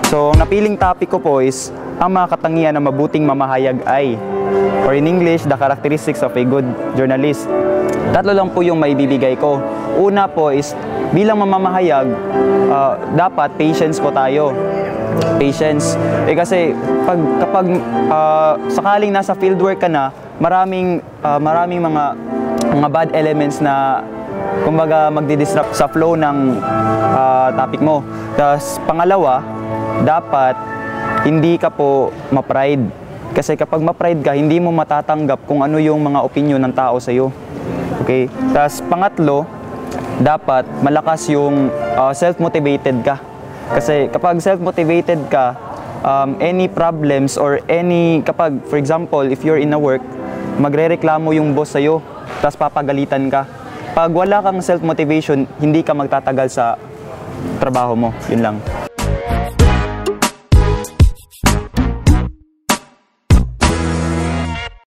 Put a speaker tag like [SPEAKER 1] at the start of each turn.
[SPEAKER 1] So, ang napiling topic ko po is ang mga katangian ng mabuting mamahayag ay, or in English, the characteristics of a good journalist. Tatlo lang po yung maibibigay ko. Una po is, bilang mamamahayag, dapat patience po tayo. Patience. Kasi kapag sakaling nasa fieldwork ka na, maraming mga bad elements na kumbaga magdi-disrupt sa flow ng topic mo. Tapos pangalawa, dapat hindi ka po ma-pride. Kasi kapag ma-pride ka, hindi mo matatanggap kung ano yung mga opinion ng tao sa iyo. Okay? Tapos pangatlo, dapat malakas yung self-motivated ka. Kasi kapag self-motivated ka, any problems or kapag, for example, if you're in a work, magrereklamo yung boss sa'yo, tapos papagalitan ka. Pag wala kang self-motivation, hindi ka magtatagal sa trabaho mo. Yun lang.